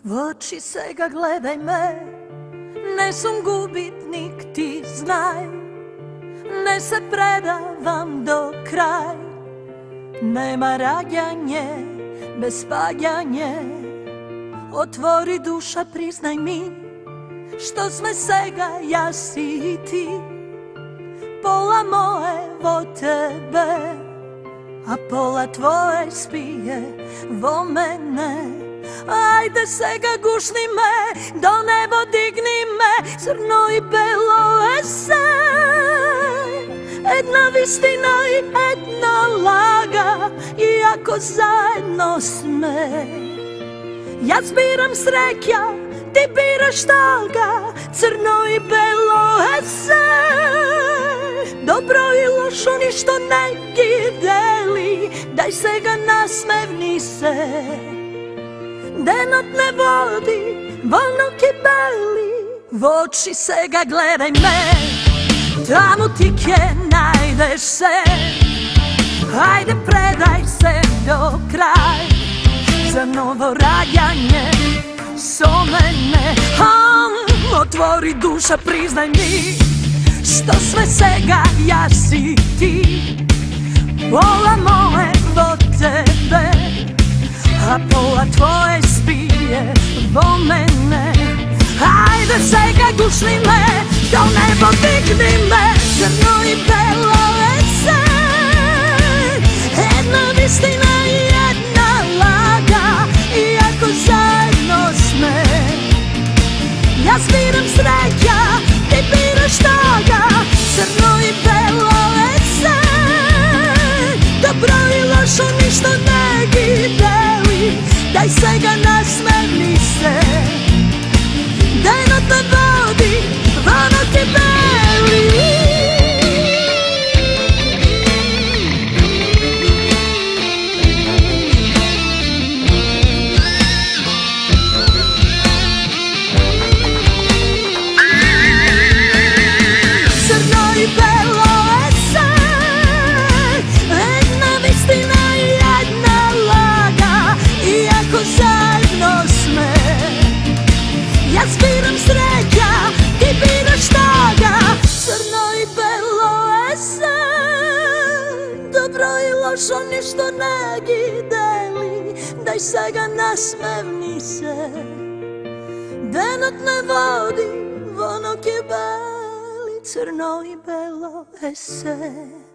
V oči se ga gledaj me, ne sam gubitnik, ti znaj, ne se predavam do kraj. Nema rađanje bez padjanje, otvori duša, priznaj mi, što sme sega ja si i ti. Pola moje vo tebe, a pola tvoje spije vo mene. Ajde sega gušni me, do nebo digni me, crno i belo ese. Jedna vistina i jedna laga, iako zajedno sme. Ja zbiram sreća, ti biraš toga, crno i belo ese. Dobro i lošo ništo ne deli, daj se ga nasmevni se. Denot ne vodi, volno kibeli, v oči se ga gledaj me, tamo ti kje najdeš se. Hajde predaj se do kraj, za novo rađanje so mene. Otvori duša, priznaj mi, što sve sega ja si ti. Pola moje vo tebe, a pola tvoje spije vo mene. Hajde sega gušni me, do nebo digni me, crno i belo ese. Jedna vistina i jedna laga, iako zajedno sme. Ja zbiram sreća, ti biraš toga, crno i belo ese. Dobro i lošo ništo ne deli, daj se ga nasmevni se. Denot ne vodi, volno ti beli. Crno i belo ese, jedna vistina i jedna laga, iako zajedno sme. Ja zbiram sreća, ti biraš toga, crno i belo ese. Dobro i lošo ništo ne deli, daj se ga nasmevni se. Denot ne vodi, volno kibeli, crno i belo ese.